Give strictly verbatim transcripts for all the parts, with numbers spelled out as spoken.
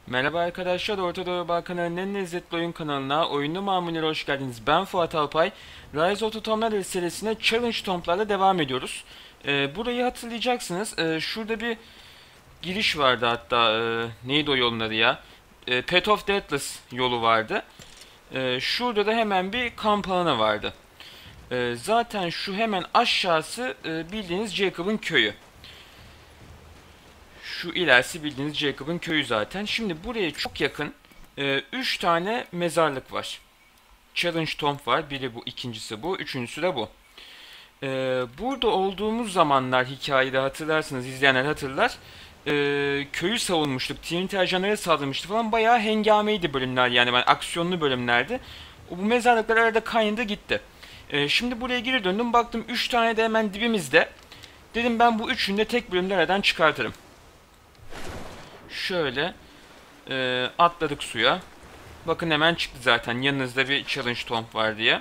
Merhaba arkadaşlar, Orta Doğu Balkanların en lezzetli oyun kanalına, oyunlu mamullere hoş geldiniz. Ben Fuat Alpay. Rise of the Tomb Raider serisine Challenge Tomb'larla devam ediyoruz. Ee, burayı hatırlayacaksınız. Ee, şurada bir giriş vardı hatta. Ee, neydi o yolun adı ya? Ee, Path of Deathless yolu vardı. Ee, şurada da hemen bir kamp alanı vardı. Ee, zaten şu hemen aşağısı e, bildiğiniz Jacob'ın köyü. Şu ilerisi bildiğiniz Jacob'ın köyü zaten. Şimdi buraya çok yakın üç tane mezarlık var. Challenge Tomb var. Biri bu, ikincisi bu, üçüncüsü de bu. E, burada olduğumuz zamanlar hikayede hatırlarsınız, izleyenler hatırlar. E, köyü savunmuştuk. T N T ajanları saldırmıştı falan. Bayağı hengameydi bölümler yani. Ben aksiyonlu bölümlerdi. Bu mezarlıklar arada kaynadı gitti. E, şimdi buraya geri döndüm. Baktım üç tane de hemen dibimizde. Dedim ben bu üçünü de tek bölümde aradan çıkartırım. Şöyle e, atladık suya. Bakın hemen çıktı zaten. Yanınızda bir challenge tomb var diye.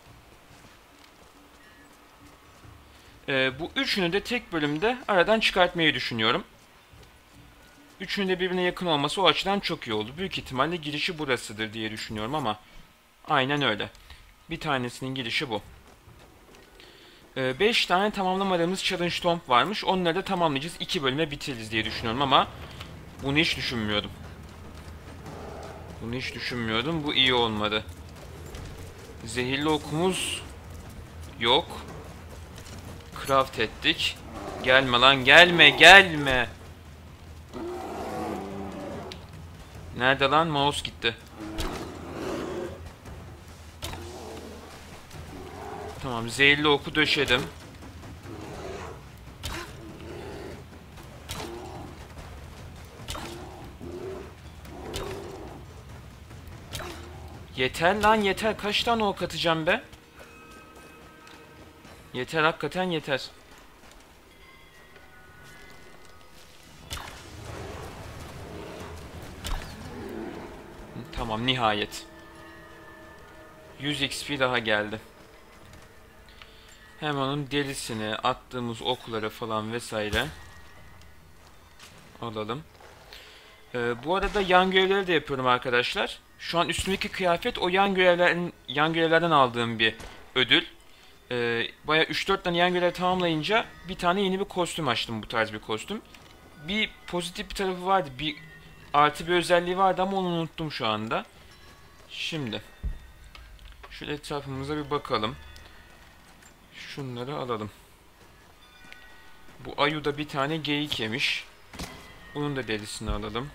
E, bu üçünü de tek bölümde aradan çıkartmayı düşünüyorum. Üçünün de birbirine yakın olması o açıdan çok iyi oldu. Büyük ihtimalle girişi burasıdır diye düşünüyorum ama aynen öyle. Bir tanesinin girişi bu. beş tane tamamlamadığımız challenge tomb varmış. Onları da tamamlayacağız. iki bölüme bitiririz diye düşünüyorum ama bunu hiç düşünmüyordum. Bunu hiç düşünmüyordum. Bu iyi olmadı. Zehirli okumuz yok. Craft ettik. Gelme lan, gelme gelme. Nerede lan? Mouse gitti. Tamam, zehirli oku döşedim. Yeter lan yeter. Kaç tane ok atacağım be? Yeter, hakikaten yeter. Tamam, nihayet. yüz X P daha geldi. Hem onun derisini, attığımız okları falan vesaire alalım. Ee, bu arada yan görevleri de yapıyorum arkadaşlar. Şu an üstümdeki kıyafet o yan görevlerin yan görevlerden aldığım bir ödül. Ee, Baya üç dört tane yan görev tamamlayınca bir tane yeni bir kostüm açtım, bu tarz bir kostüm. Bir pozitif bir tarafı vardı, bir artı bir özelliği vardı ama onu unuttum şu anda. Şimdi şöyle etrafımıza bir bakalım. Şunları alalım. Bu ayu da bir tane geyik yemiş. Bunun da derisini alalım.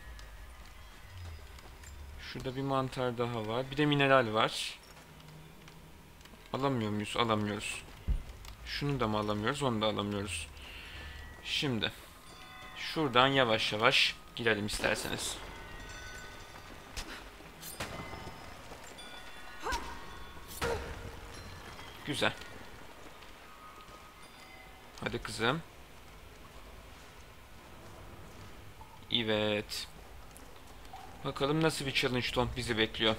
Şurada bir mantar daha var. Bir de mineral var. Alamıyor muyuz? Alamıyoruz. Şunu da mı alamıyoruz? Onu da alamıyoruz. Şimdi şuradan yavaş yavaş girelim isterseniz. Güzel. Hadi kızım. Evet. Bakalım nasıl bir challenge tomb bizi bekliyor.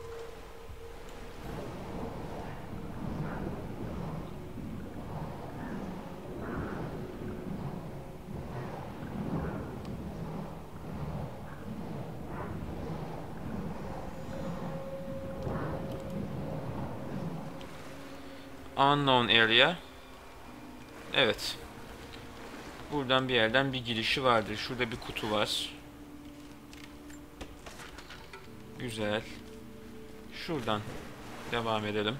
Unknown area. Evet. Buradan bir yerden bir girişi vardır. Şurada bir kutu var. Güzel. Şuradan devam edelim.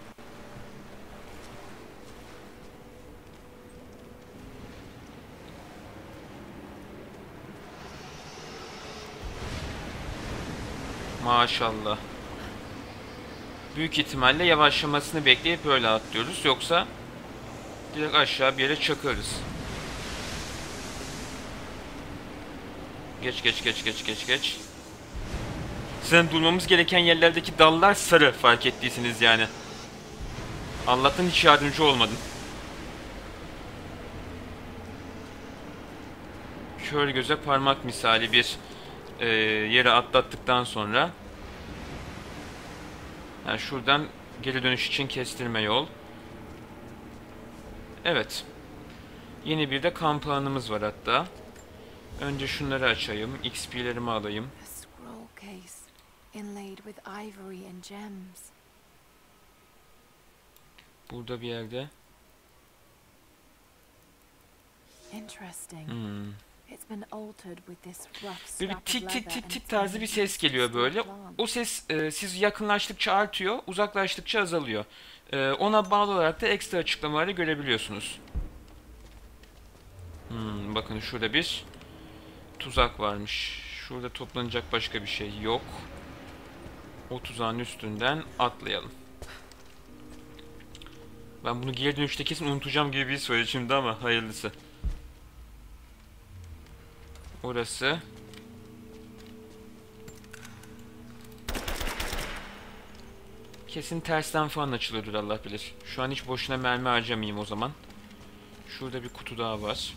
Maşallah. Büyük ihtimalle yavaşlamasını bekleyip böyle atlıyoruz. Yoksa direkt aşağı bir yere çakıyoruz. Geç geç geç geç geç geç. Sizin durmamız gereken yerlerdeki dallar sarı, fark ettiyseniz yani. Allah'tan hiç yardımcı olmadın. Kör göze parmak misali bir e, yere atlattıktan sonra yani şuradan geri dönüş için kestirme yol. Evet. Yeni bir de kamp alanımız var hatta. Önce şunları açayım. X P'lerimi alayım. inlaid with ivory and gems. Burada bir yerde. Interesting. Hmm. It's been altered with this rough Böyle bir scrap of tik tik leather tik and tik tarzı bir ses geliyor böyle. O ses e, siz yakınlaştıkça artıyor, uzaklaştıkça azalıyor. E, ona bağlı olarak da ekstra açıklamaları görebiliyorsunuz. Hmm, bakın şurada bir tuzak varmış. Şurada toplanacak başka bir şey yok. O tuzağın üstünden atlayalım. Ben bunu geri dönüşte kesin unutacağım gibi bir his var içimde ama hayırlısı. Orası. Kesin tersten falan açılıyordur, Allah bilir. Şu an hiç boşuna mermi harcamayayım o zaman. Şurada bir kutu daha var.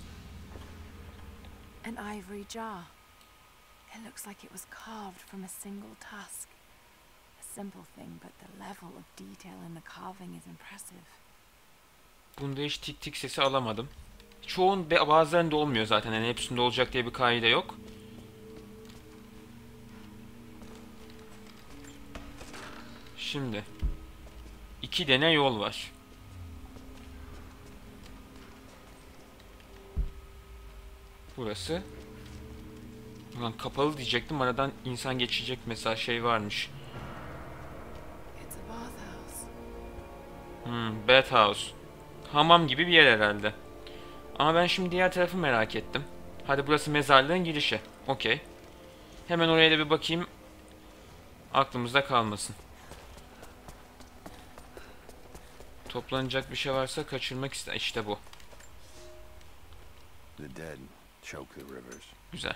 An ivory jar. It looks like it was carved from a single tusk. A simple thing, but the level of detail in the carving is impressive. Bunda hiç tik tik sesi alamadım. Çoğun bazılarında olmuyor zaten. Yani hepsinde olacak diye bir kaide yok. Şimdi iki tane yol var. Burası. Ulan kapalı diyecektim. Aradan insan geçecek mesela şey varmış. It's a bathhouse. Hmm, bathhouse. Hamam gibi bir yer herhalde. Ama ben şimdi diğer tarafı merak ettim. Hadi burası mezarlığın girişi. Okey. Hemen oraya da bir bakayım. Aklımızda kalmasın. Toplanacak bir şey varsa kaçırmak iste. İşte bu. The dead choke the rivers. Güzel.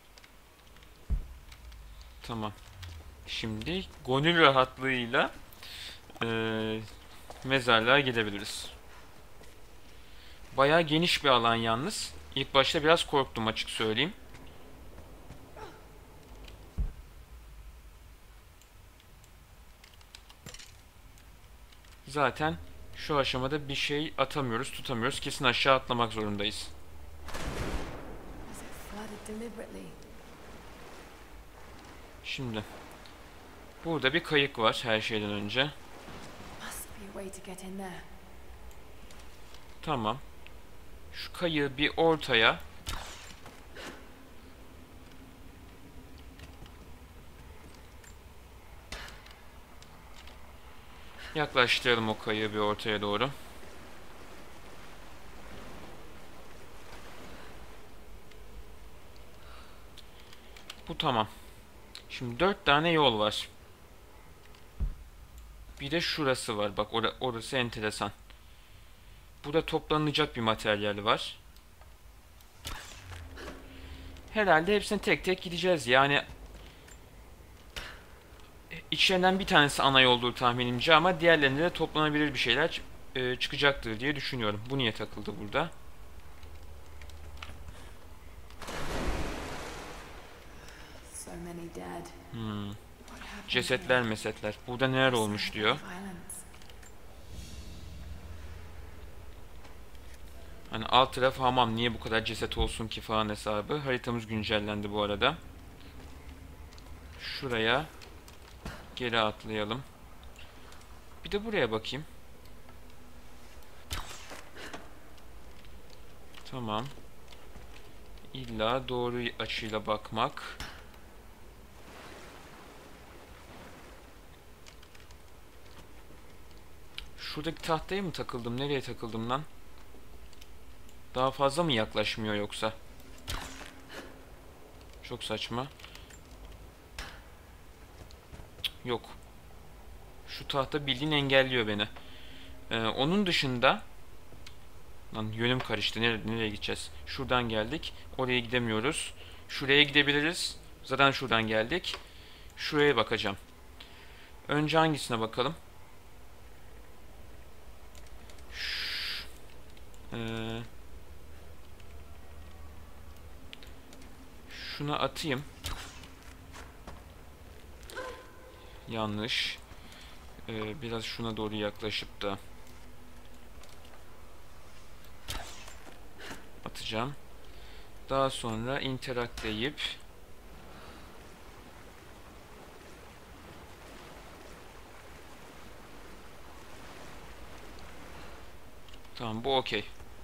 Tamam. Şimdi gönül rahatlığıyla e, mezarlığa gidebiliriz. Bayağı geniş bir alan yalnız. İlk başta biraz korktum, açık söyleyeyim. Zaten şu aşamada bir şey atamıyoruz, tutamıyoruz. Kesin aşağı atlamak zorundayız. Was it flooded deliberately? Şimdi burada bir kayık var her şeyden önce. Must be a way to get in there. Tamam. Şu kayığı bir ortaya. Yaklaştıralım o kayığı bir ortaya doğru. Bu tamam. Şimdi dört tane yol var. Bir de şurası var. Bak or orası enteresan. Burada toplanacak bir materyal var. Herhalde hepsine tek tek gideceğiz. Yani içlerinden bir tanesi ana yoldur tahminimce ama diğerlerinde de toplanabilir bir şeyler e, çıkacaktır diye düşünüyorum. Bu niye takıldı burada? So many dead. Hmm. What happened Cesetler here? mesetler. Burada neler olmuş diyor. Violence. Hani alt taraf hamam, niye bu kadar ceset olsun ki falan hesabı. Haritamız güncellendi bu arada. Şuraya geri atlayalım. Bir de buraya bakayım. Tamam. İlla doğru açıyla bakmak. Şuradaki tahtaya mı takıldım? Nereye takıldım lan? Daha fazla mı yaklaşmıyor yoksa? Çok saçma. Yok. Şu tahta bildiğin engelliyor beni. Ee, onun dışında... Lan yönüm karıştı. Nereye, nereye gideceğiz? Şuradan geldik. Oraya gidemiyoruz. Şuraya gidebiliriz. Zaten şuradan geldik. Şuraya bakacağım. Önce hangisine bakalım? Ş ee, şuna atayım. Yanlış. Ee, biraz şuna doğru yaklaşıp da atacağım. Daha sonra interact deyip Tamam, bu okey.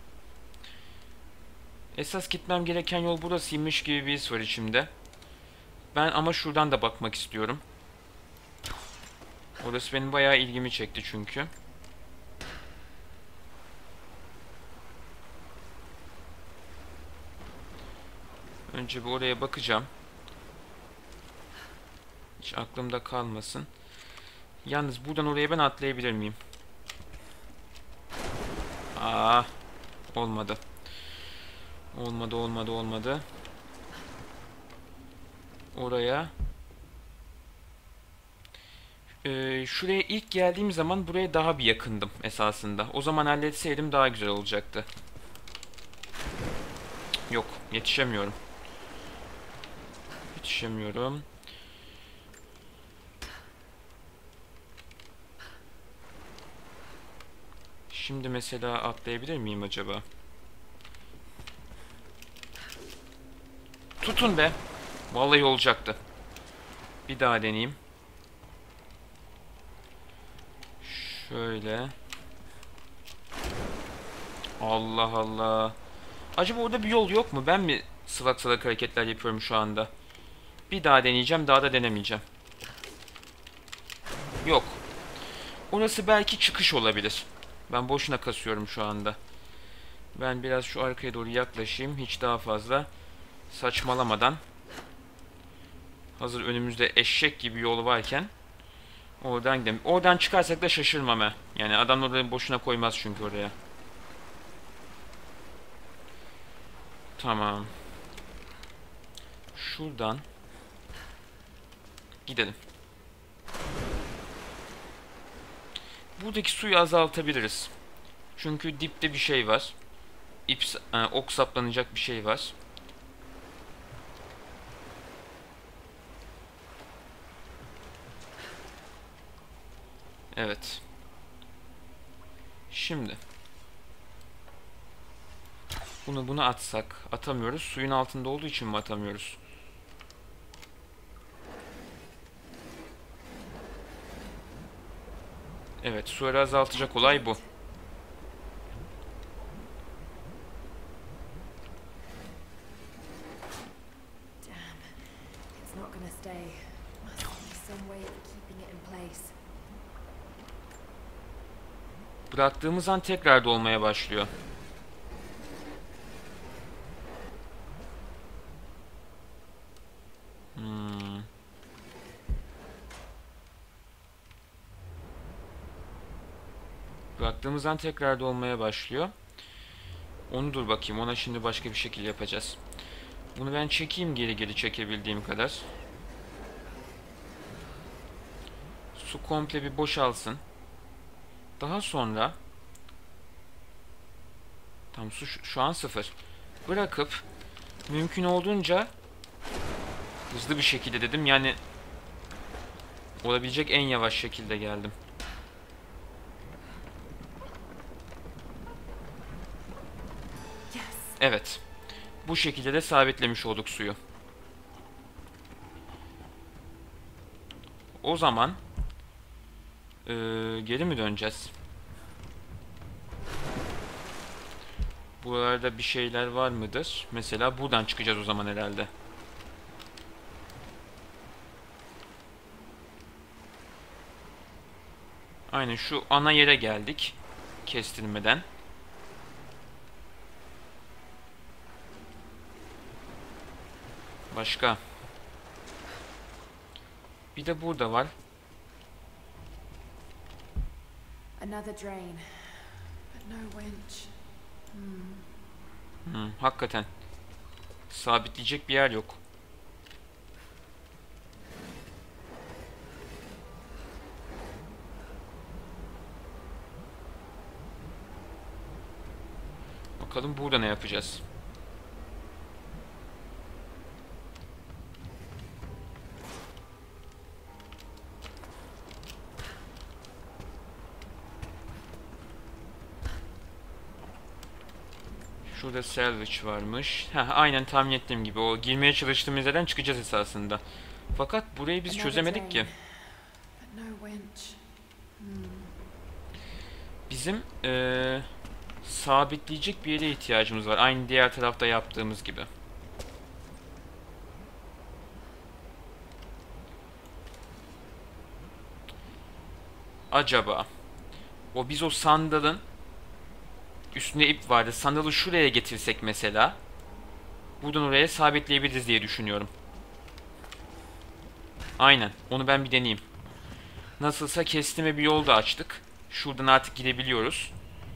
Esas gitmem gereken yol burasıymış gibi bir his var içimde. Ben ama şuradan da bakmak istiyorum. Orası benim bayağı ilgimi çekti çünkü. Önce bir oraya bakacağım. Hiç aklımda kalmasın. Yalnız buradan oraya ben atlayabilir miyim? Aa, olmadı. Olmadı, olmadı, olmadı. Oraya. Ee, şuraya ilk geldiğim zaman buraya daha bir yakındım esasında. O zaman halletseydim daha güzel olacaktı. Yok, yetişemiyorum. Yetişemiyorum. Şimdi mesela atlayabilir miyim acaba? Tutun be. Vallahi olacaktı. Bir daha deneyeyim. Şöyle. Allah Allah. Acaba orada bir yol yok mu? Ben mi sıvak sıvak hareketler yapıyorum şu anda? Bir daha deneyeceğim. Daha da denemeyeceğim. Yok. Orası belki çıkış olabilir. Ben boşuna kasıyorum şu anda. Ben biraz şu arkaya doğru yaklaşayım. Hiç daha fazla saçmalamadan. Hazır önümüzde eşek gibi yol varken oradan gidelim. Oradan çıkarsak da şaşırmam he. Yani adam orayı boşuna koymaz çünkü oraya. Tamam. Şuradan gidelim. Buradaki suyu azaltabiliriz. Çünkü dipte bir şey var. İp, e, ok saplanacak bir şey var. Evet. Şimdi. Bunu bunu atsak. Atamıyoruz. Suyun altında olduğu için mi atamıyoruz? Evet. Suyu azaltacak olay bu. Bıraktığımız an tekrar dolmaya başlıyor. Hmm. Bıraktığımız an tekrar dolmaya başlıyor. Onu dur bakayım. Ona şimdi başka bir şekilde yapacağız. Bunu ben çekeyim geri geri çekebildiğim kadar. Su komple bir boşalsın. Daha sonra tam su şu, şu an sıfır. Bırakıp mümkün olduğunca hızlı bir şekilde dedim. Yani olabilecek en yavaş şekilde geldim. Evet. Bu şekilde de sabitlemiş olduk suyu. O zaman ee, geri mi döneceğiz? Buralarda bir şeyler var mıdır? Mesela buradan çıkacağız o zaman herhalde. Aynen şu ana yere geldik. Kestirmeden. Başka. Bir de burada var. Another drain, but no winch. Hmm. Hmm, hakikaten. Sabitleyecek bir yer yok. Bakalım burada ne yapacağız? Şurada salvage varmış. Heh, aynen tahmin ettiğim gibi. O girmeye çalıştığımız yerden çıkacağız esasında. Fakat burayı biz çözemedik ki. No winch. Hmm. Bizim ee, sabitleyecek bir yere ihtiyacımız var. Aynı diğer tarafta yaptığımız gibi. Acaba o biz o sandalın üstünde ip vardı. Sandalı şuraya getirsek mesela, buradan oraya sabitleyebiliriz diye düşünüyorum. Aynen. Onu ben bir deneyeyim. Nasılsa kestime bir yol da açtık. Şuradan artık gidebiliyoruz.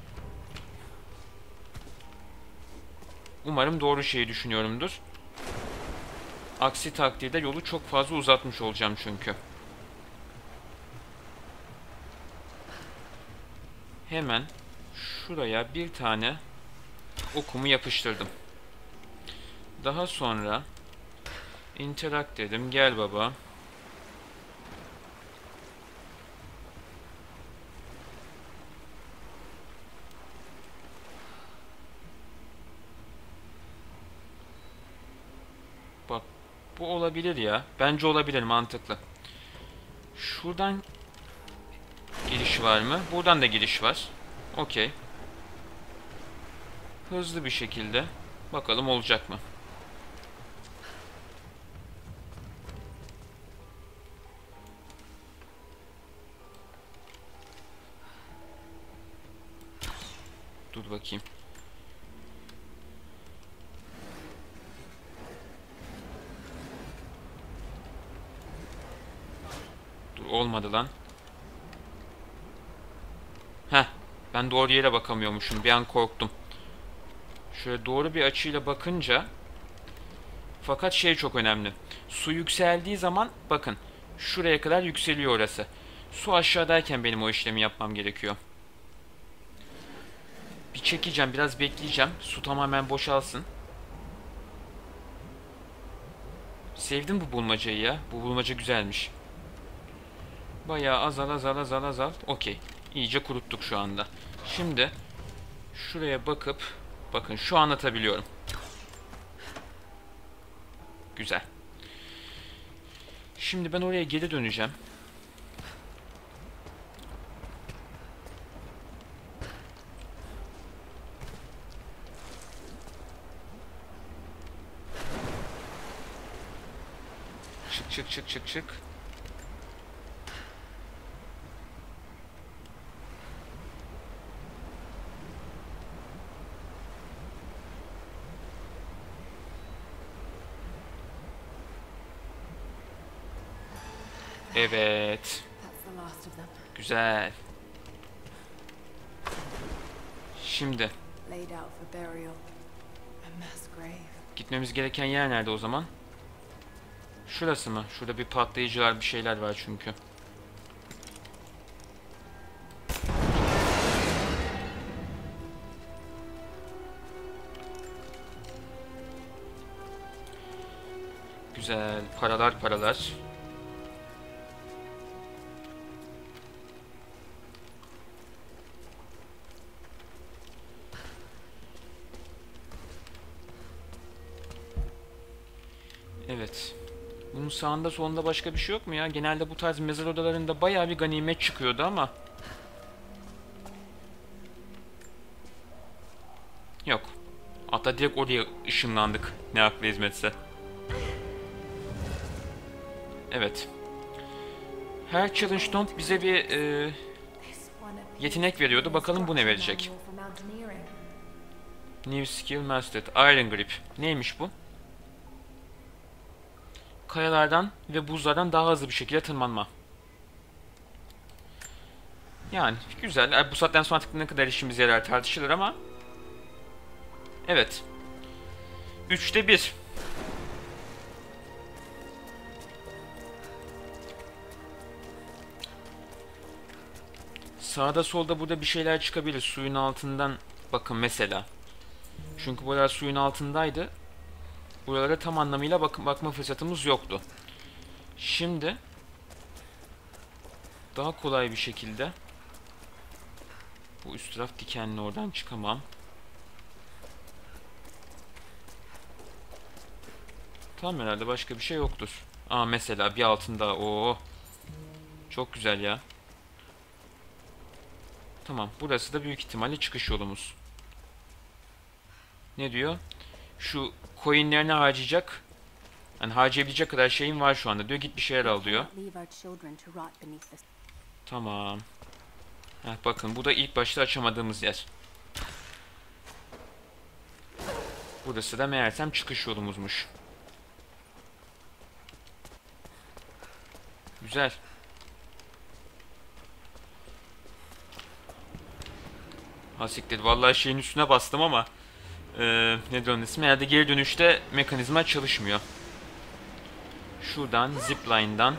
Umarım doğru şeyi düşünüyorumdur. Aksi takdirde yolu çok fazla uzatmış olacağım çünkü. Hemen şuraya bir tane okumu yapıştırdım. Daha sonra interact dedim. Gel baba. Bak, bu olabilir ya. Bence olabilir, mantıklı. Şuradan giriş var mı? Buradan da giriş var. Okey. Hızlı bir şekilde bakalım olacak mı? Dur bakayım. Dur, olmadı lan. Heh. Ben doğru yere bakamıyormuşum. Bir an korktum. Şöyle doğru bir açıyla bakınca. Fakat şey çok önemli. Su yükseldiği zaman bakın. Şuraya kadar yükseliyor orası. Su aşağıdayken benim o işlemi yapmam gerekiyor. Bir çekeceğim. Biraz bekleyeceğim. Su tamamen boşalsın. Sevdim bu bulmacayı ya. Bu bulmaca güzelmiş. Bayağı azal azal azal azal. Okey. İyice kuruttuk şu anda. Şimdi şuraya bakıp bakın şu anlatabiliyorum. Güzel. Şimdi ben oraya geri döneceğim. Çık çık çık çık çık. Evet. Güzel. Şimdi gitmemiz gereken yer nerede o zaman? Şurası mı? Şurada bir patlayıcılar, bir şeyler var çünkü. Güzel. Paralar paralar. Evet. Bunun sağında solunda başka bir şey yok mu ya? Genelde bu tarz mezar odalarında bayağı bir ganimet çıkıyordu ama. Yok. Hatta direkt oraya ışınlandık. Ne akla hizmetse. Evet. Her challenge tomb bize bir e, yetenek veriyordu. Bakalım bu ne verecek? New skill mastered. Iron grip. Neymiş bu? Kayalardan ve buzlardan daha hızlı bir şekilde tırmanma. Yani güzel. Bu saatten sonra artık ne kadar işimize yarar tartışılır ama. Evet. Üçte bir. Sağda solda burada bir şeyler çıkabilir. Suyun altından bakın mesela. Çünkü buralar suyun altındaydı. Buralara tam anlamıyla bak bakma fırsatımız yoktu. Şimdi daha kolay bir şekilde bu üst taraf dikenli, oradan çıkamam. Tamam, herhalde başka bir şey yoktur. Aa, mesela bir altında. Oo. Çok güzel ya. Tamam, burası da büyük ihtimalle çıkış yolumuz. Ne diyor? Şu coinlerini harcayacak. Yani harcayabilecek kadar şeyin var şu anda diyor. Git bir şeyler al diyor. Tamam. Heh, bakın bu da ilk başta açamadığımız yer. Burası da meğersem çıkış yolumuzmuş. Güzel. Hasiktir. Vallahi şeyin üstüne bastım ama ee, ne diyorsun ismi? Herhalde geri dönüşte mekanizma çalışmıyor. Şuradan zipline'dan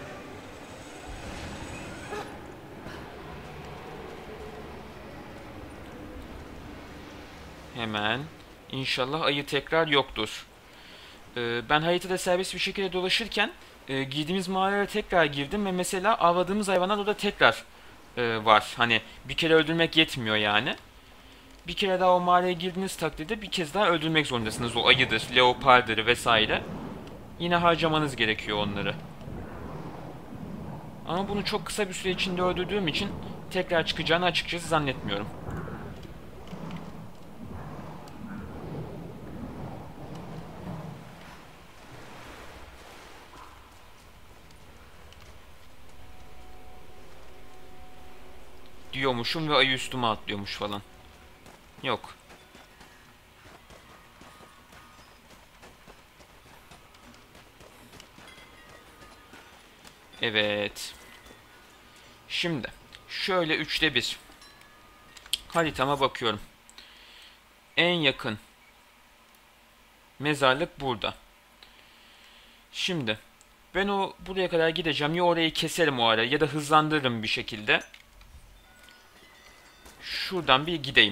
hemen İnşallah ayı tekrar yoktur. Ee, ben haritada serbest bir şekilde dolaşırken e, girdiğimiz mağaraya tekrar girdim ve mesela avladığımız hayvanlar orada tekrar e, var. Hani bir kere öldürmek yetmiyor yani. Bir kere daha o mağaraya girdiğiniz takdirde bir kez daha öldürmek zorundasınız. O ayıdır, leopardır vesaire. Yine harcamanız gerekiyor onları. Ama bunu çok kısa bir süre içinde öldürdüğüm için tekrar çıkacağını açıkçası zannetmiyorum. Diyormuşum ve ayı üstüme atlıyormuş falan. Yok. Evet. Şimdi şöyle üçte bir haritama bakıyorum. En yakın mezarlık burada. Şimdi ben o buraya kadar gideceğim. Ya orayı keserim o ara ya da hızlandırırım bir şekilde. Şuradan bir gideyim.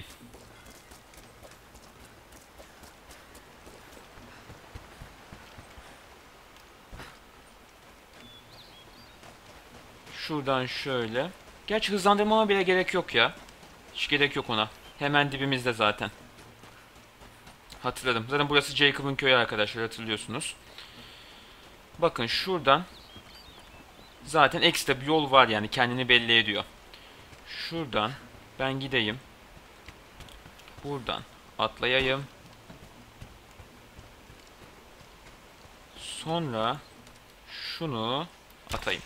Şuradan şöyle. Gerçi hızlandırmama bile gerek yok ya. Hiç gerek yok ona. Hemen dibimizde zaten. Hatırladım. Zaten burası Jacob'un köyü arkadaşlar, hatırlıyorsunuz. Bakın şuradan zaten ekstra bir yol var yani, kendini belli ediyor. Şuradan ben gideyim. Buradan atlayayım. Sonra şunu atayım.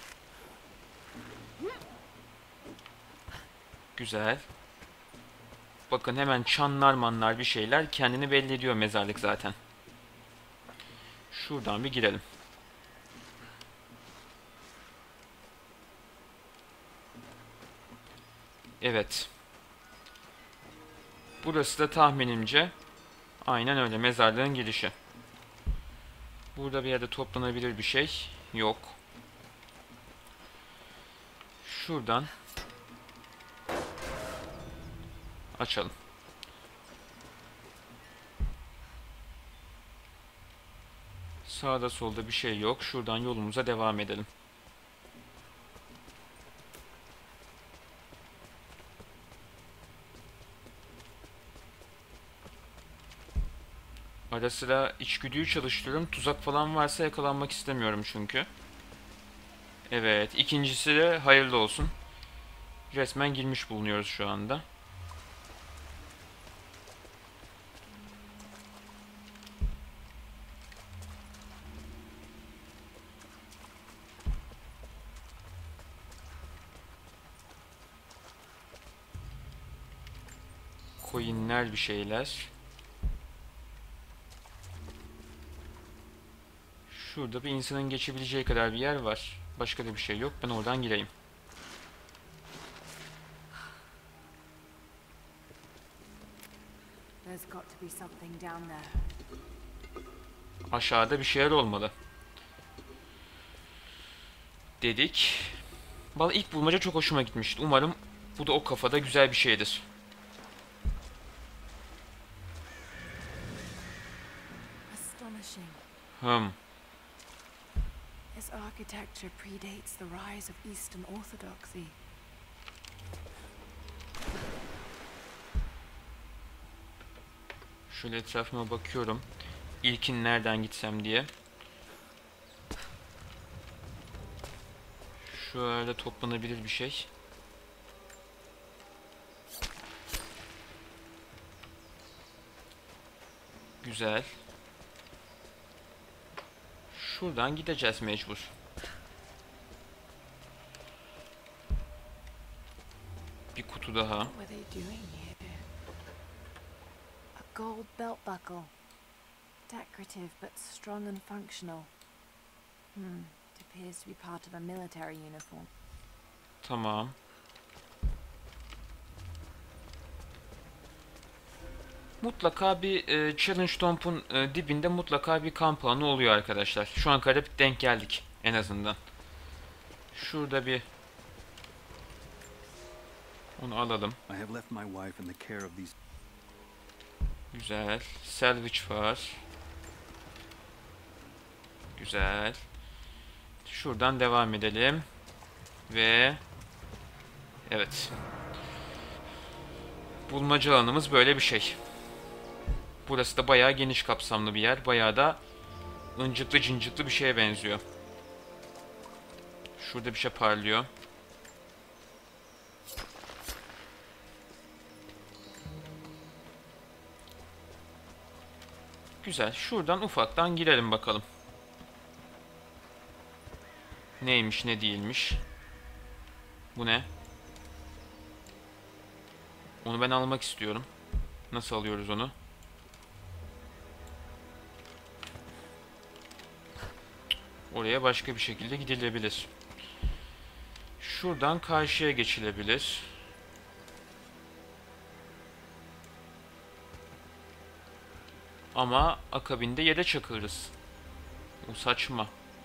Güzel. Bakın hemen çanlar manlar bir şeyler kendini belli ediyor mezarlık zaten. Şuradan bir girelim. Evet. Burası da tahminimce aynen öyle, mezarlığın girişi. Burada bir yerde toplanabilir bir şey yok. Şuradan açalım. Sağda solda bir şey yok. Şuradan yolumuza devam edelim. Ara sıra içgüdüyü çalıştırıyorum. Tuzak falan varsa yakalanmak istemiyorum çünkü. Evet. İkincisi de hayırlı olsun. Resmen girmiş bulunuyoruz şu anda. Coinler bir şeyler. Şurada bir insanın geçebileceği kadar bir yer var. Başka da bir şey yok. Ben oradan gireyim. Aşağıda bir şeyler olmalı. Dedik. Vallahi ilk bulmaca çok hoşuma gitmişti. Umarım bu da o kafada güzel bir şeydir. Hmm. This architecture predates the rise of Eastern Orthodoxy. Şöyle etrafıma bakıyorum. İlkin nereden gitsem diye. Şöyle toplanabilir bir şey. Güzel. Şuradan gideceğiz mecbur. Bir kutu daha. What were they doing here? A gold belt buckle. Decorative but strong and functional. Hmm. It appears to be part of a military uniform. Tamam. Mutlaka bir e, Challenge Tomb'un e, dibinde mutlaka bir kamp alanı oluyor arkadaşlar. Şu an kadar denk geldik en azından. Şurada bir onu alalım. I have left my wife in the care of these. Güzel. Salvage var. Güzel. Şuradan devam edelim. Ve evet. Bulmaca alanımız böyle bir şey. Burası da bayağı geniş kapsamlı bir yer. Bayağı da ıncıklı cıncıklı bir şeye benziyor. Şurada bir şey parlıyor. Güzel. Şuradan ufaktan girelim bakalım. Neymiş ne değilmiş. Bu ne? Onu ben almak istiyorum. Nasıl alıyoruz onu? Oraya başka bir şekilde gidilebilir. Şuradan karşıya geçilebilir. Ama akabinde yere çakılırız. Bu saçma.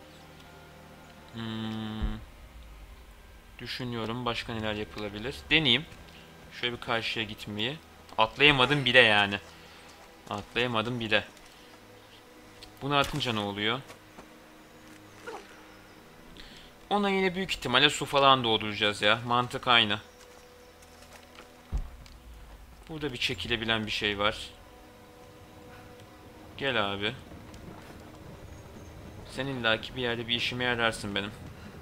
Hmm. Düşünüyorum başka neler yapılabilir. Deneyeyim. Şöyle bir karşıya gitmeyi. Atlayamadım bile yani. Atlayamadım bile. Bunu atınca ne oluyor? Ona yine büyük ihtimalle su falan dolduracağız ya. Mantık aynı. Burada bir çekilebilen bir şey var. Gel abi. Sen illaki bir yerde bir işime yararsın benim.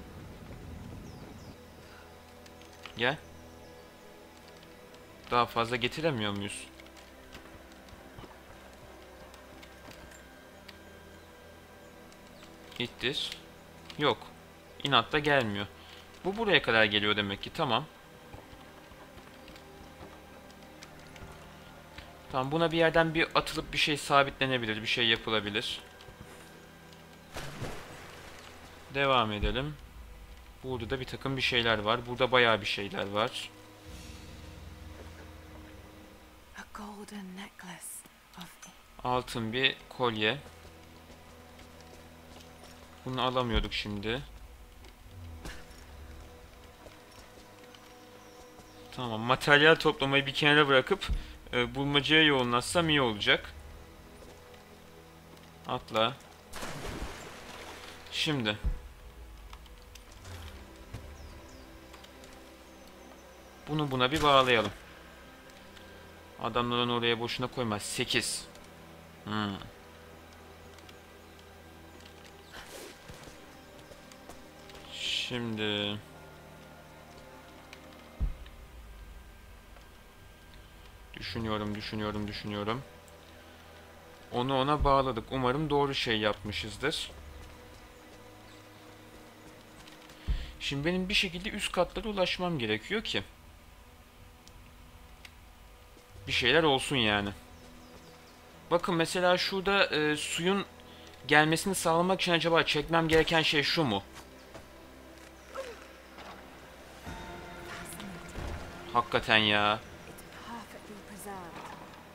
Gel. Daha fazla getiremiyor muyuz? İttir. Yok. İnatla gelmiyor. Bu buraya kadar geliyor demek ki. Tamam. Tamam, buna bir yerden bir atılıp bir şey sabitlenebilir. Bir şey yapılabilir. Devam edelim. Burada da bir takım bir şeyler var. Burada bayağı bir şeyler var. A golden necklace of Altın bir kolye. Bunu alamıyorduk şimdi. Tamam, materyal toplamayı bir kenara bırakıp e, bulmacaya yoğunlaşsam iyi olacak. Atla. Şimdi. Bunu buna bir bağlayalım. Adamların oraya boşuna koymaz. sekiz. Hmm. Şimdi düşünüyorum, düşünüyorum, düşünüyorum. Onu ona bağladık. Umarım doğru şey yapmışızdır. Şimdi benim bir şekilde üst katlara ulaşmam gerekiyor ki bir şeyler olsun yani. Bakın mesela şurada e, suyun gelmesini sağlamak için acaba çekmem gereken şey şu mu? Hakikaten ya. It's perfectly preserved.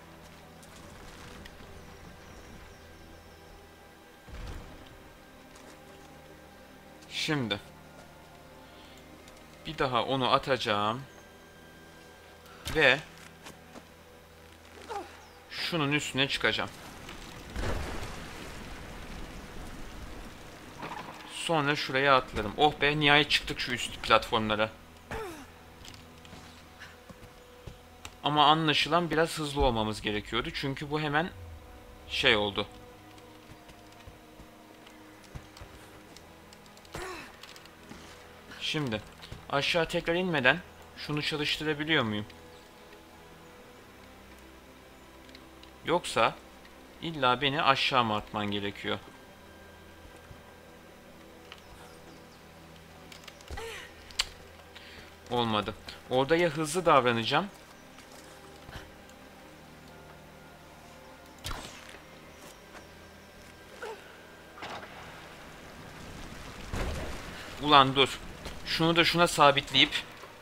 Şimdi bir daha onu atacağım ve şunun üstüne çıkacağım. Sonra şuraya atlarım. Oh be, nihayet çıktık şu üst platformlara. Ama anlaşılan biraz hızlı olmamız gerekiyordu. Çünkü bu hemen şey oldu. Şimdi aşağı tekrar inmeden şunu çalıştırabiliyor muyum? Yoksa İlla beni aşağı mı atman gerekiyor? Olmadı. Orada ya hızlı davranacağım. Ulan dur. Şunu da şuna sabitleyip.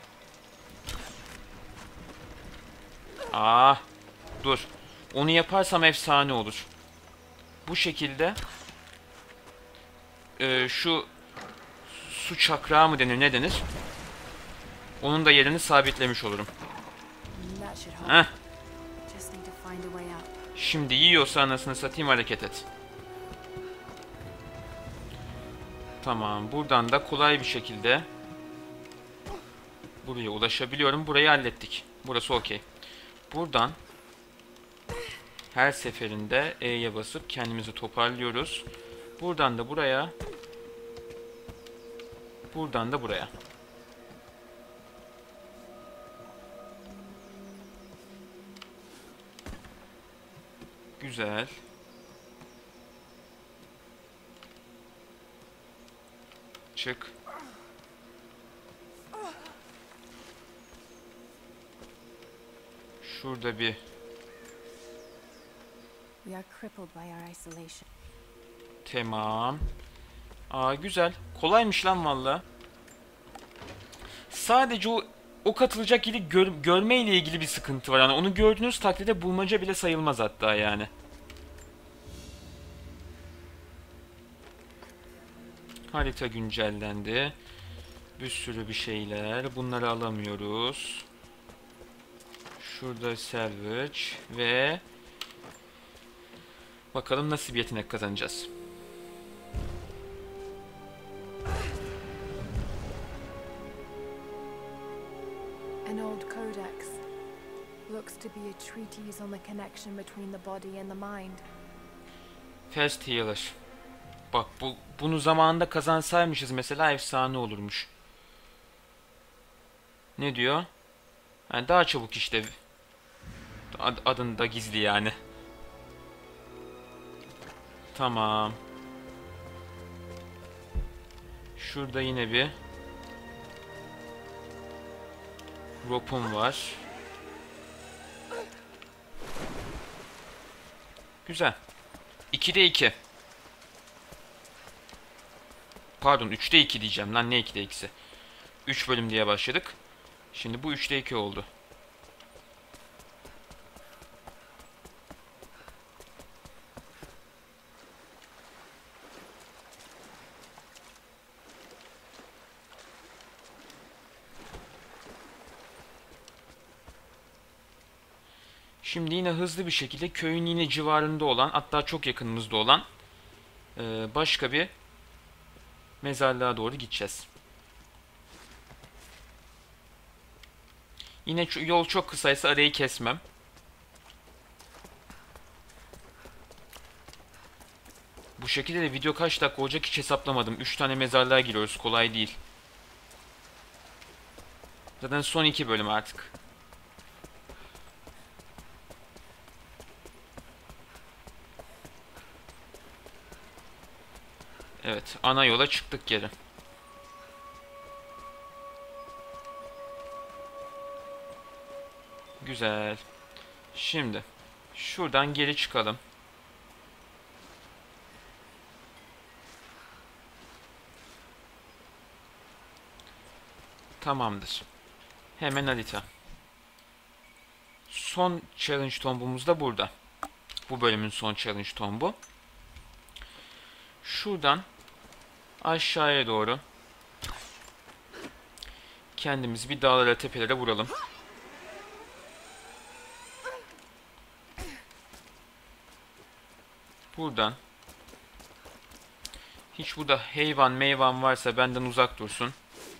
Ah, dur. Onu yaparsam efsane olur. Bu şekilde e, şu su çakrağı mı denir, ne denir? Onun da yerini sabitlemiş olurum. That should hold. Heh. Just need to find a way up. Şimdi yiyorsa anasını satayım, hareket et. Tamam. Buradan da kolay bir şekilde buraya ulaşabiliyorum. Burayı hallettik. Burası okey. Buradan her seferinde E'ye basıp kendimizi toparlıyoruz. Buradan da buraya. Buradan da buraya. Güzel. Çık. Şurada bir We are crippled by our isolation. tamam. Aa, güzel. Kolaymış lan valla. Sadece o o katılacak yeri gör, görme ile ilgili bir sıkıntı var. Yani onu gördüğünüz takdirde bulmaca bile sayılmaz hatta yani. Harita güncellendi. Bir sürü bir şeyler. Bunları alamıyoruz. Şurada salvage ve bakalım nasıl bir yetenek kazanacağız. An old codex. Looks to be a treatise on the connection between the body and the mind. Fast Healer. Bak bu bunu zamanında kazansaymışız mesela efsane olurmuş. Ne diyor? Yani daha çabuk işte. Ad, adında gizli yani. Tamam. Şurada yine bir rope'um var. Güzel. ikide iki. Pardon, üçte iki diyeceğim lan, ne ikide ikisi. üç bölüm diye başladık. Şimdi bu üçte iki oldu. Şimdi yine hızlı bir şekilde köyün yine civarında olan, hatta çok yakınımızda olan e, başka bir mezarlığa doğru gideceğiz. Yine yol çok kısaysa arayı kesmem. Bu şekilde de video kaç dakika olacak hiç hesaplamadım. üç tane mezarlığa giriyoruz, kolay değil. Zaten son iki bölüm artık. Evet, ana yola çıktık geri. Güzel. Şimdi şuradan geri çıkalım. Tamamdır. Hemen harita. Son challenge tombumuz da burada. Bu bölümün son challenge tombu. Şuradan aşağıya doğru kendimizi bir dağlara, tepelere vuralım. Buradan hiç burada hayvan meyvan varsa benden uzak dursun.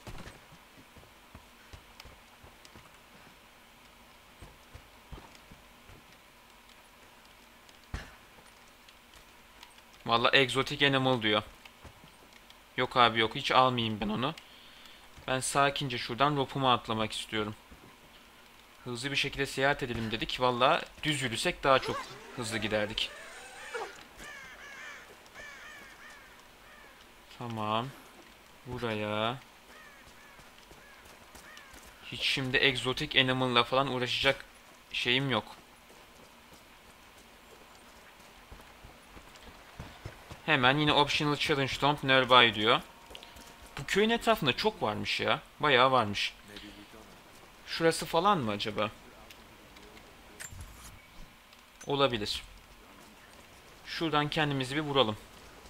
Valla egzotik animal diyor. Yok abi yok, hiç almayayım ben onu. Ben sakince şuradan rope'uma atlamak istiyorum. Hızlı bir şekilde seyahat edelim dedik. Valla düz yürüsek daha çok hızlı giderdik. Tamam. Buraya. Hiç şimdi egzotik animal'la falan uğraşacak şeyim yok. Hemen yine optional challenge tomb nearby diyor. Bu köyün etrafında çok varmış ya. Bayağı varmış. Şurası falan mı acaba? Olabilir. Şuradan kendimizi bir vuralım.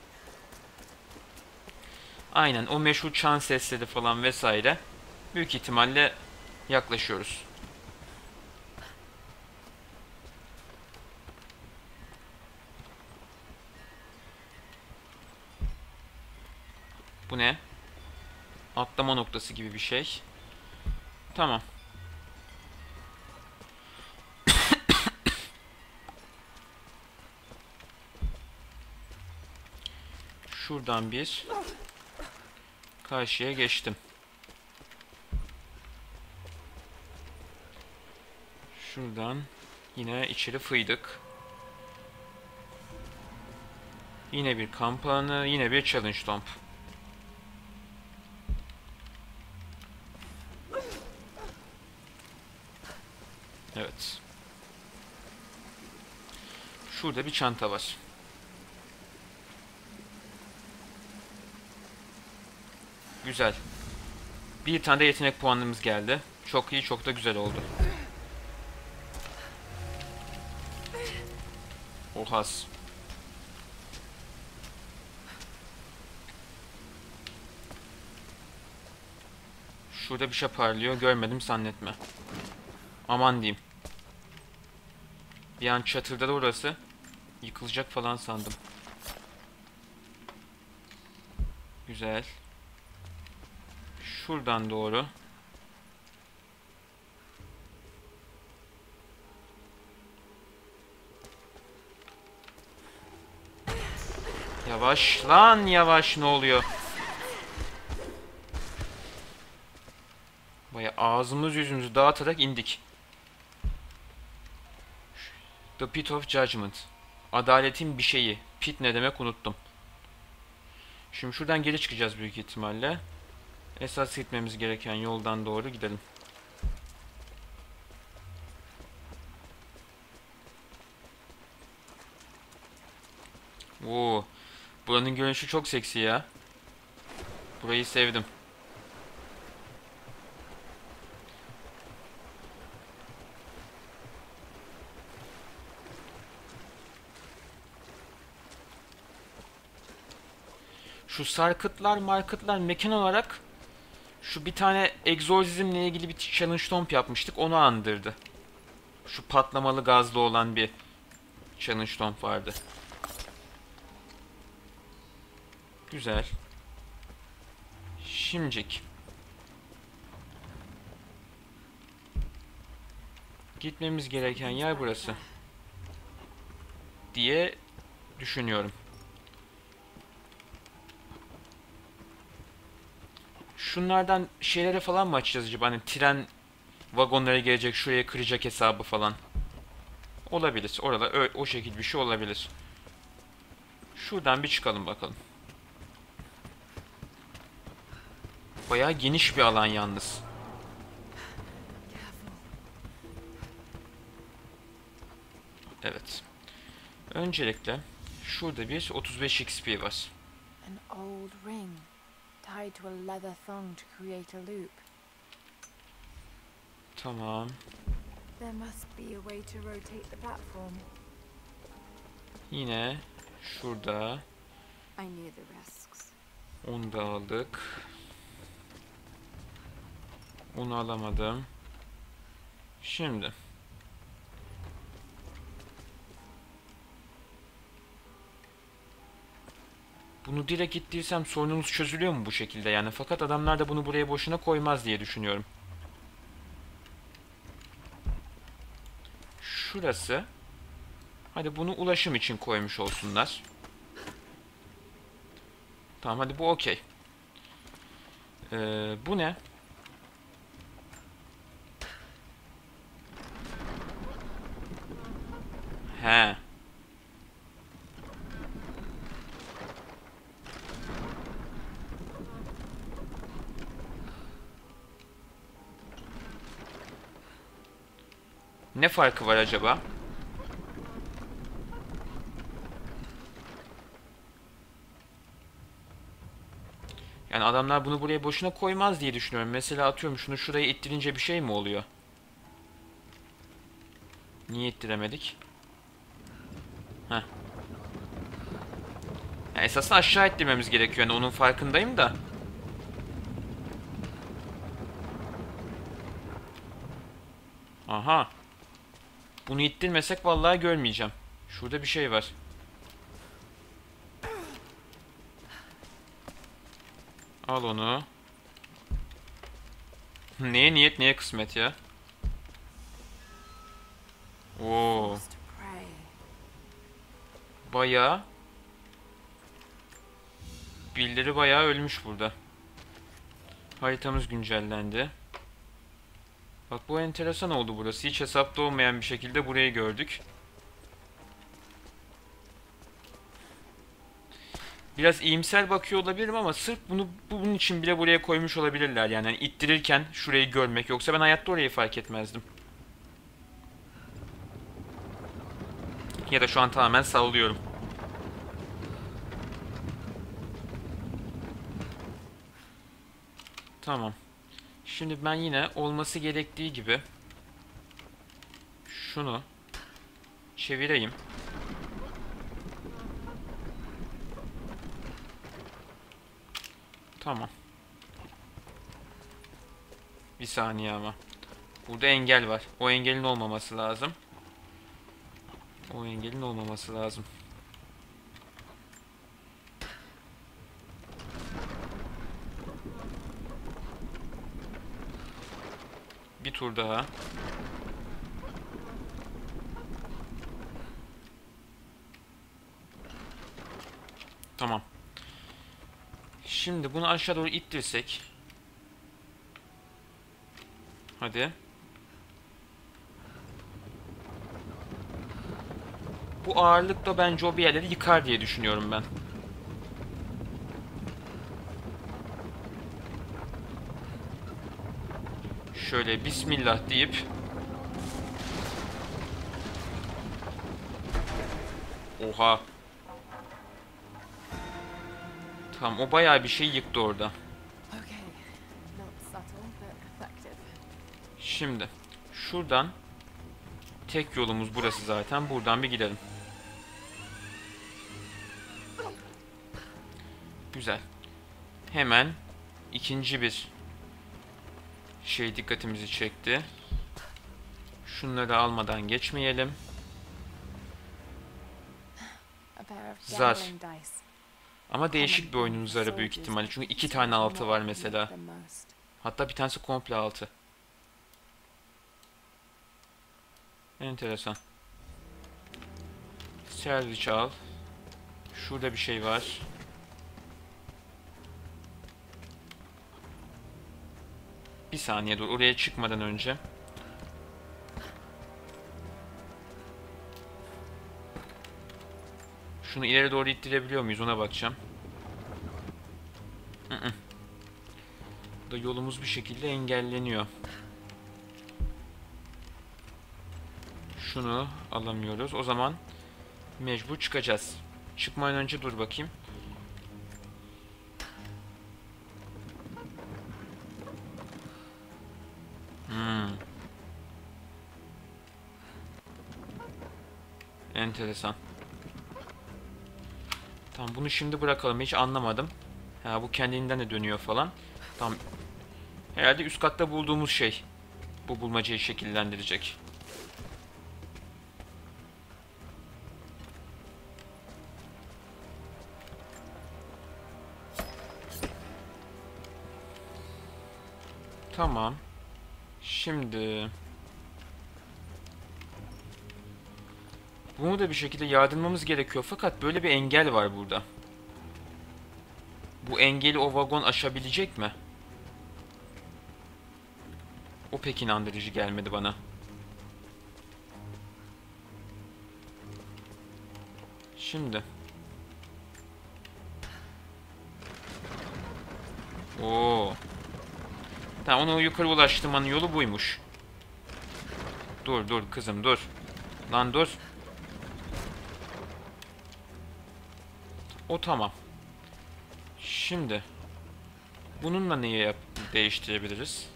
Aynen o meşhur çan sesleri falan vesaire. Büyük ihtimalle yaklaşıyoruz. Bu ne? Atlama noktası gibi bir şey. Tamam. Şuradan bir karşıya geçtim. Şuradan yine içeri fıydık. Yine bir kamp alanı, yine bir challenge tomb. Evet. Şurada bir çanta var. Güzel. Bir tane de yetenek puanımız geldi. Çok iyi, çok da güzel oldu. Ohas. Şurada bir şey parlıyor. Görmedim zannetme. Aman diyeyim. Bir an çatırdadı orası. Yıkılacak falan sandım. Güzel. Şuradan doğru. Yavaş lan, yavaş, ne oluyor? Baya ağzımız yüzümüzü dağıtarak indik. The Pit of Judgment. Adaletin bir şeyi. Pit ne demek unuttum. Şimdi şuradan geri çıkacağız büyük ihtimalle. Esas gitmemiz gereken yoldan doğru gidelim. Oo, buranın görünüşü çok seksi ya. Burayı sevdim. Şu sarkıtlar markıtlar mekan olarak şu bir tane egzorzizmle ilgili bir challenge tomb yapmıştık, onu andırdı. Şu patlamalı gazlı olan bir challenge tomb vardı. Güzel. Şimdicik. Gitmemiz gereken yer burası diye düşünüyorum. Şunlardan şeylere falan mı açacağız acaba? Hani tren vagonlara gelecek, şuraya kıracak hesabı falan. Olabilir. Orada o, o şekilde bir şey olabilir. Şuradan bir çıkalım bakalım. Bayağı geniş bir alan yalnız. Evet. Öncelikle şurada bir otuz beş X P var. An old ring tied to a leather thong to create a loop. Tamam. There must be a way to rotate the platform. Yine şurada. I knew the risks. Onu da aldık. Onu alamadım. Şimdi. Bunu direkt ittirsem sorunumuz çözülüyor mu bu şekilde yani? Fakat adamlar da bunu buraya boşuna koymaz diye düşünüyorum. Şurası. Hadi bunu ulaşım için koymuş olsunlar. Tamam, hadi bu okey. Ee, bu ne? He. Ne farkı var acaba? Yani adamlar bunu buraya boşuna koymaz diye düşünüyorum. Mesela atıyorum şunu şuraya ittirince bir şey mi oluyor? Niye ittiremedik? Heh. Yani esasında aşağı ittirmemiz gerekiyor. Yani onun farkındayım da. Aha. Bunu ittirmesek vallahi görmeyeceğim. Şurada bir şey var. Al onu. Neye niyet neye kısmet ya. Oo. Forced to pray. Bayağı. Birileri bayağı ölmüş burada. Haritamız güncellendi. Bak bu enteresan oldu burası. Hiç hesapta olmayan bir şekilde burayı gördük. Biraz iyimser bakıyor olabilirim ama sırf bunu bunun için bile buraya koymuş olabilirler yani. Yani ittirirken şurayı görmek. Yoksa ben hayatta orayı fark etmezdim. Ya da şu an tamamen sallıyorum. Tamam. Şimdi ben yine olması gerektiği gibi şunu çevireyim. Tamam. Bir saniye ama. Burada engel var. O engelin olmaması lazım. O engelin olmaması lazım. Bir tur daha. Tamam. Şimdi bunu aşağı doğru ittirsek. Hadi. Bu ağırlıkla bence o bir yerleri yıkar diye düşünüyorum ben. Şöyle bismillah deyip oha. Tamam o bayağı bir şey yıktı orada. Okay. Not subtle, but effective. Şimdi şuradan tek yolumuz burası zaten. Buradan bir gidelim. Güzel. Hemen ikinci bir şey dikkatimizi çekti. Şunları almadan geçmeyelim. A pair of Zar. gambling dice. Ama değişik bir oyunun zarı büyük ihtimalle. Çünkü iki tane altı var mesela. The most. Hatta bir tanesi komple altı. Enteresan. Salvage al. Şurada bir şey var. Bir saniye dur. Oraya çıkmadan önce. Şunu ileri doğru ittirebiliyor muyuz? Ona bakacağım. Hı hı. Da yolumuz bir şekilde engelleniyor. Şunu alamıyoruz. O zaman mecbur çıkacağız. Çıkmadan önce dur bakayım. Hmm. Enteresan. Tamam bunu şimdi bırakalım. Hiç anlamadım. Ha bu kendinden de dönüyor falan. Tamam. Herhalde üst katta bulduğumuz şey bu bulmacayı şekillendirecek. Tamam. Şimdi bunu da bir şekilde yardırmamız gerekiyor. Fakat böyle bir engel var burada. Bu engeli o vagon aşabilecek mi? O pek inandırıcı gelmedi bana. Şimdi. Oo. Tamam onu yukarı ulaştırmanın yolu buymuş. Dur dur kızım dur. Lan dur. O tamam. Şimdi bununla neyi yap değiştirebiliriz?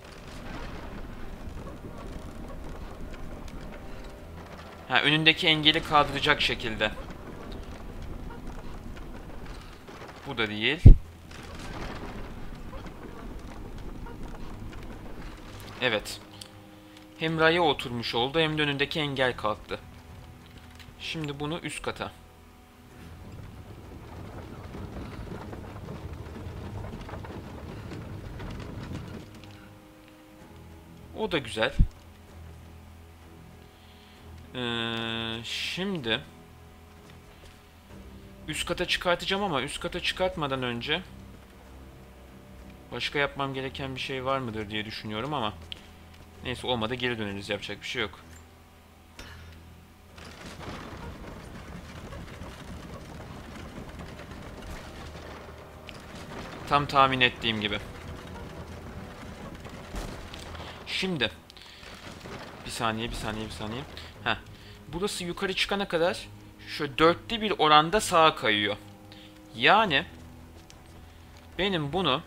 Ha, önündeki engeli kaldıracak şekilde. Bu da değil. Evet. Hem raya oturmuş oldu hem de önündeki engel kalktı. Şimdi bunu üst kata. O da güzel. Ee, şimdi üst kata çıkartacağım ama üst kata çıkartmadan önce başka yapmam gereken bir şey var mıdır diye düşünüyorum ama neyse, olmadı geri döneriz, yapacak bir şey yok. Tam tahmin ettiğim gibi. Şimdi bir saniye bir saniye bir saniye. Heh. Burası yukarı çıkana kadar şu dörtte bir oranda sağa kayıyor. Yani benim bunu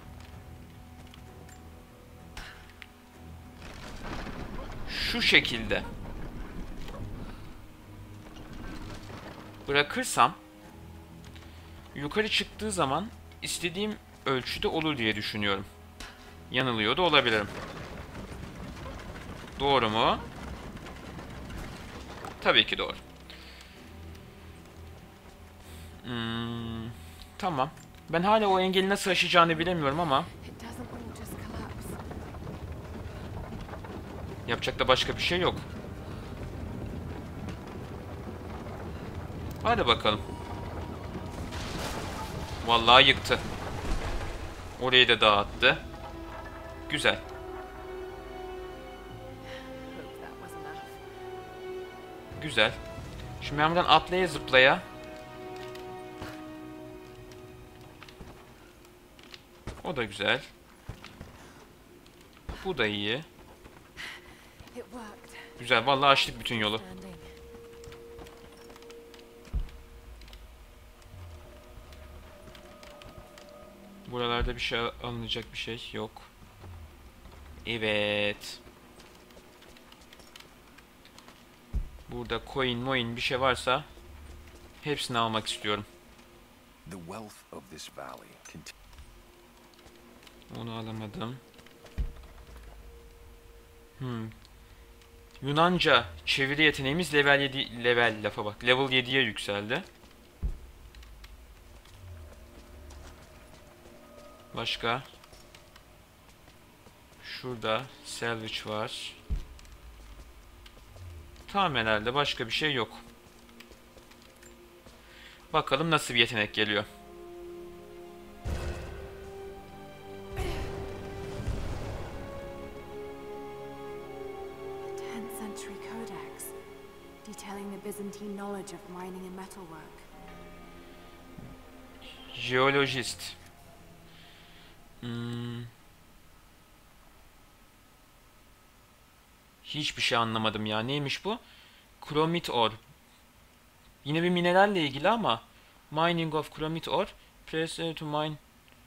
şu şekilde bırakırsam yukarı çıktığı zaman istediğim ölçüde olur diye düşünüyorum. Yanılıyor da olabilirim. Doğru mu? Tabii ki doğru. Hmm, tamam. Ben hala o engeli nasıl aşacağını bilemiyorum ama yapacak da başka bir şey yok. Hadi bakalım. Vallahi yıktı. Orayı da dağıttı. Güzel. Güzel. Şimdi ben buradan atlaya zıplaya. O da güzel. Bu da iyi. Güzel. Vallahi açtık bütün yolu. Buralarda bir şey alınacak bir şey yok. Evet. Burada coin moin bir şey varsa hepsini almak istiyorum. Onu alamadım. Hmm. Yunanca çeviri yeteneğimiz level yedi, level lafa bak. Level yediye yükseldi. Başka? Şurada salvage var. Tamam, herhalde başka bir şey yok. Bakalım nasıl bir yetenek geliyor. tenth century codex detailing the Byzantine knowledge of mining and metalwork. Jeologist. Hmm. Hiçbir şey anlamadım ya. Neymiş bu? Chromite ore. Yine bir mineralle ilgili ama mining of chromite ore. Press to mine.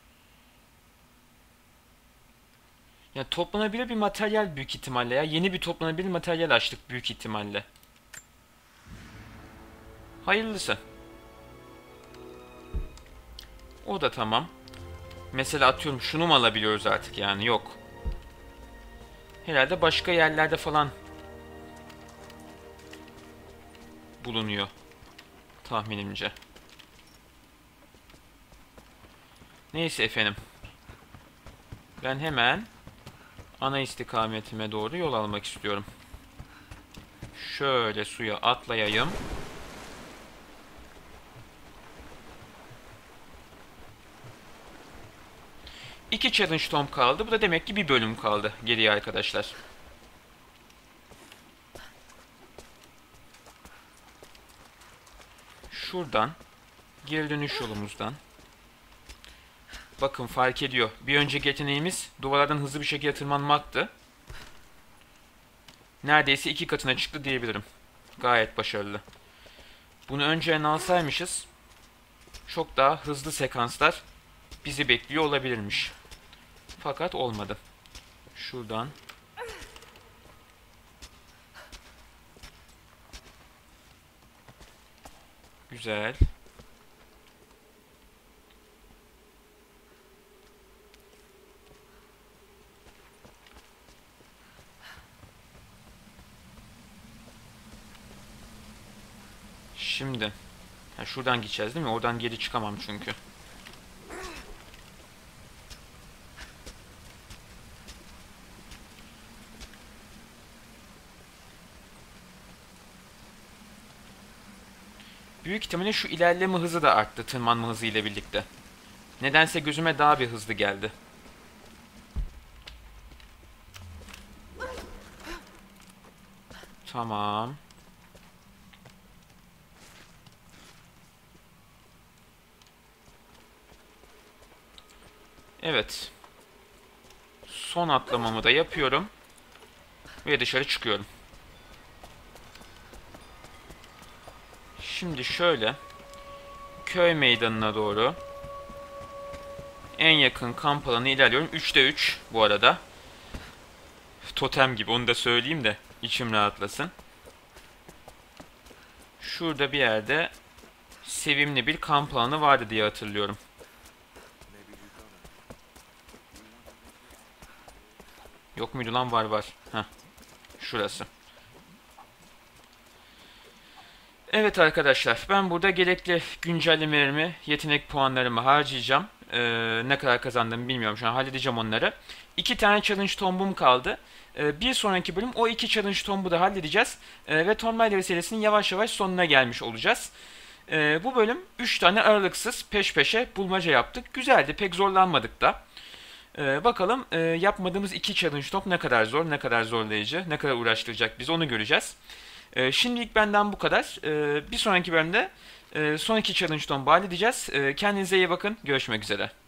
Ya toplanabilir bir materyal büyük ihtimalle ya. Yeni bir toplanabilir materyal açtık büyük ihtimalle. Hayırlısı. O da tamam. Mesela atıyorum şunu mu alabiliyoruz artık yani? Yok. Herhalde başka yerlerde falan bulunuyor tahminimce. Neyse efendim. Ben hemen ana istikametime doğru yol almak istiyorum. Şöyle suya atlayayım. İki challenge tomb kaldı. Bu da demek ki bir bölüm kaldı geriye arkadaşlar. Şuradan geri dönüş yolumuzdan. Bakın fark ediyor. Bir önceki yeteneğimiz duvarlardan hızlı bir şekilde tırmanmaktı. Neredeyse iki katına çıktı diyebilirim. Gayet başarılı. Bunu önceden alsaymışız çok daha hızlı sekanslar bizi bekliyor olabilirmiş. Fakat olmadı. Şuradan. Güzel. Şimdi. Ha, şuradan gideceğiz değil mi? Oradan geri çıkamam çünkü. Büyük ihtimalle şu ilerleme hızı da arttı tırmanma hızı ile birlikte. Nedense gözüme daha bir hızlı geldi. Tamam. Evet. Son atlamamı da yapıyorum. Ve dışarı çıkıyorum. Şimdi şöyle. Köy meydanına doğru. En yakın kamp alanı ilerliyorum. üçte üç bu arada. Totem gibi, onu da söyleyeyim de içim rahatlasın. Şurada bir yerde sevimli bir kamp alanı vardı diye hatırlıyorum. Yok muydu lan? Var var. Heh. Şurası. Evet arkadaşlar, ben burada gerekli güncellemelerimi, yetenek puanlarımı harcayacağım. Ee, ne kadar kazandığımı bilmiyorum, şu an halledeceğim onları. İki tane challenge tombum kaldı. Ee, bir sonraki bölüm o iki challenge tombu da halledeceğiz. Ee, ve Tomb Raider serisinin yavaş yavaş sonuna gelmiş olacağız. Ee, bu bölüm üç tane aralıksız peş peşe bulmaca yaptık. Güzeldi, pek zorlanmadık da. Ee, bakalım e, yapmadığımız iki challenge tomb ne kadar zor, ne kadar zorlayıcı, ne kadar uğraştıracak bizi, onu göreceğiz. Ee, şimdilik benden bu kadar. Ee, bir sonraki bölümde e, son iki challenge tomb'u halledeceğiz. Ee, kendinize iyi bakın. Görüşmek üzere.